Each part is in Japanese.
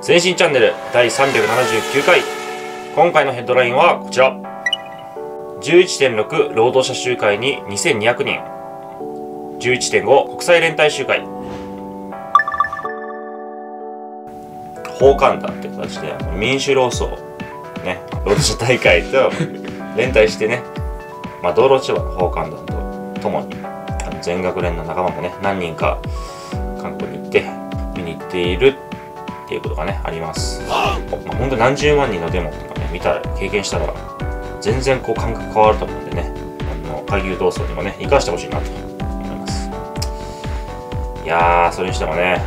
前進チャンネル第379回。今回のヘッドラインはこちら。11.6 労働者集会に2200人。11.5 国際連帯集会。訪韓団って形で民主労総ね、労働者大会と連帯してね、道路千葉の訪韓団とともに全学連の仲間もね、何人か韓国に行って見に行っているっていうことがねあります。本当に何十万人のデモとかね経験したら全然こう感覚変わると思うんでね、海流闘争にもね生かしてほしいなと思います。いやー、それにしてもね、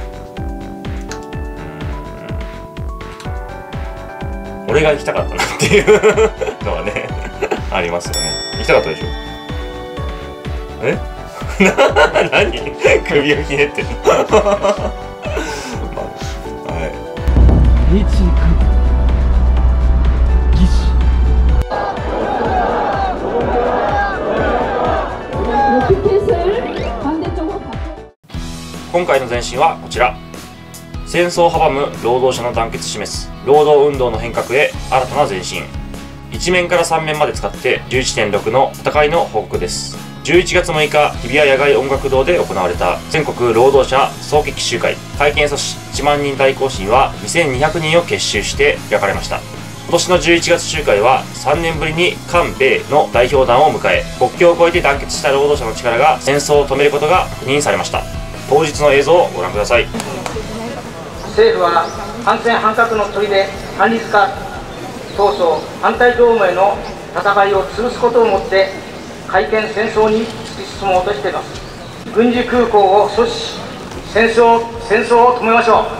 俺が行きたかったなっていうのはねありますよね。行きたかったでしょ。え何首をひねってるの日韓義士今回の前進はこちら。戦争を阻む労働者の団結示す労働運動の変革へ新たな前進。1面から3面まで使って 11.6 の戦いの報告です。11月6日、日比谷野外音楽堂で行われた全国労働者総決起集会。会見阻止1万人大行進は2200人を結集して開かれました。今年の11月集会は3年ぶりに韓米の代表団を迎え、国境を越えて団結した労働者の力が戦争を止めることが確認されました。当日の映像をご覧ください。 政府は反戦反核の砦、反立化闘争、反対同盟の戦いを潰すことをもって改憲戦争に突き進もうとしています。軍事空港を阻止し、戦争を止めましょう。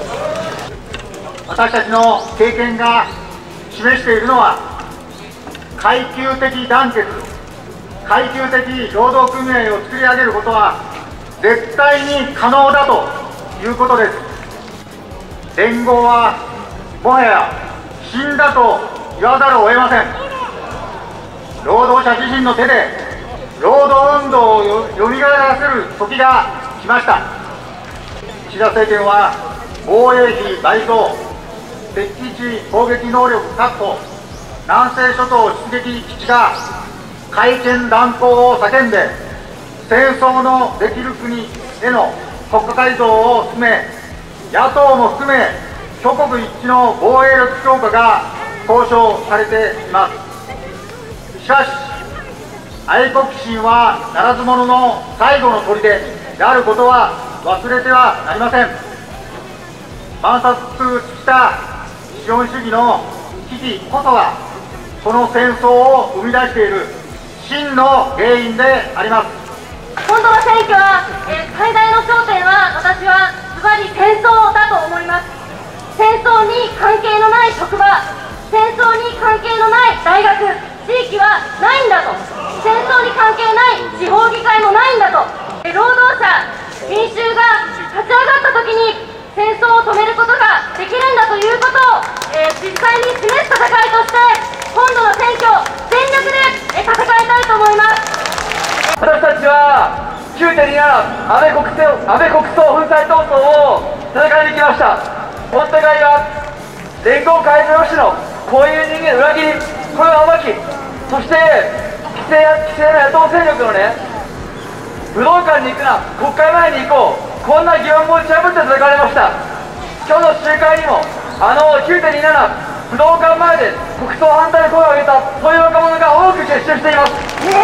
私たちの経験が示しているのは、階級的団結、階級的労働組合を作り上げることは絶対に可能だということです。連合はもはや死んだと言わざるを得ません。労働者自身の手で労働運動をよみがえらせる時が来ました。岸田政権は防衛費倍増、敵基地攻撃能力確保、南西諸島出撃基地が改憲断行を叫んで、戦争のできる国への国家改造を進め、野党も含め諸国一致の防衛力強化が交渉されています。しかし、愛国心はならず者の最後の砦であることは忘れてはなりません。万殺尽きた資本主義の危機こそが、この戦争を生み出している真の原因であります。 今度の選挙は、最大の焦点は、私はズバリ戦争だと思います。戦争に関係のない職場、戦争に関係のない大学、地域はないんだと、戦争に関係ない地方議会もないんだと、労働者、民衆が立ち上がったときに戦争を止めることができるんだということを、実際に示す戦いとして、今度の選挙、全力で戦いたいと思います。 私たちは9.27安倍国葬粉砕闘争を戦いに来ました。本当には連合会長氏のこういう人間の裏切り、これを暴き、そして規制の野党勢力のね、武道館に行くな、国会前に行こう、こんな疑問も打ち破って戦われました。今日の集会にも9.27武道館前で国葬反対の声を上げた、そういう若者が多く結集しています。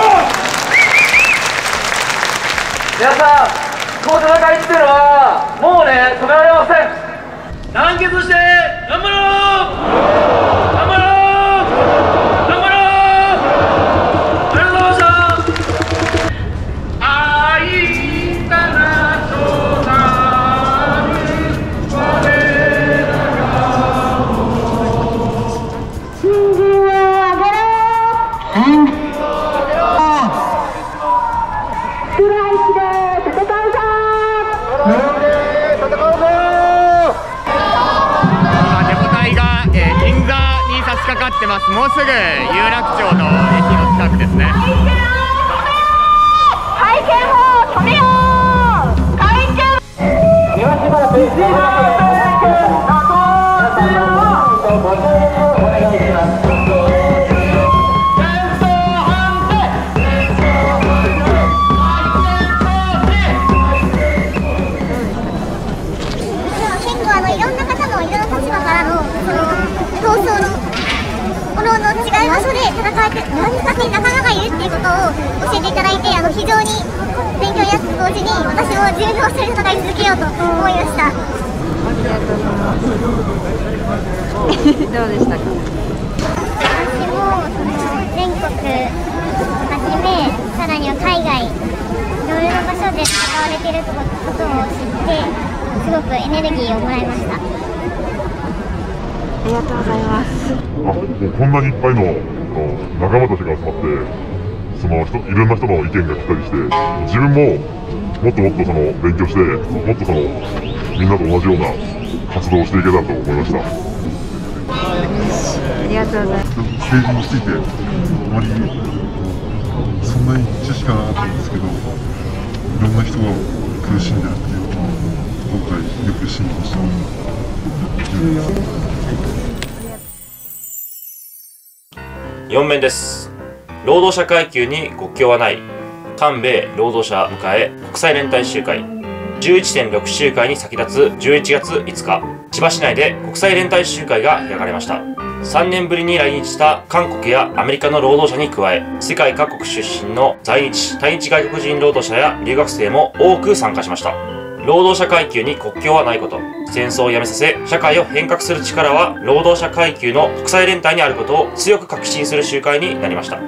皆さん、この戦いっていうのはもうね、止められません。団結して頑張ろう、頑張ろう、頑張ろう。ありがとうございました。愛からとなる我らが新人をあげろ、新人をあげろ、ストライキで戦うぞ、 かかってます。もうすぐ有楽町の駅の近くですね。 会見を止めよう、会見。 強に勉強やつと同時に私も自分の場所で戦い続けようと思いました。 どうでしたか？ 私も全国はじめ、さらには海外いろいろな場所で使われていることを知ってすごくエネルギーをもらいました。 ありがとうございます。 もうこんなにいっぱいの仲間たちが集まって、いろんな人の意見が来たりして、自分ももっともっと勉強して、もっとみんなと同じような活動をしていけたらと思いました。 ありがとうございます。 政治についてあまりそんなに知識がなかったんですけど、いろんな人が苦しんでるっていうのを今回よく知りました。 4面です。労働者階級に国境はない。韓米労働者迎え国際連帯集会 11.6 集会に先立つ11月5日、千葉市内で国際連帯集会が開かれました。3年ぶりに来日した韓国やアメリカの労働者に加え、世界各国出身の在日、対日外国人労働者や留学生も多く参加しました。労働者階級に国境はないこと、戦争をやめさせ社会を変革する力は労働者階級の国際連帯にあることを強く確信する集会になりました。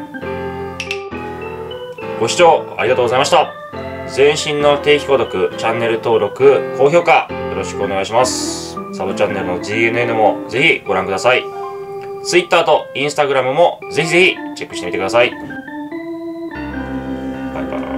ご視聴ありがとうございました。全身の定期購読、チャンネル登録、高評価よろしくお願いします。サブチャンネルの GNN もぜひご覧ください。Twitter と Instagram もぜひぜひチェックしてみてください。バイバイ。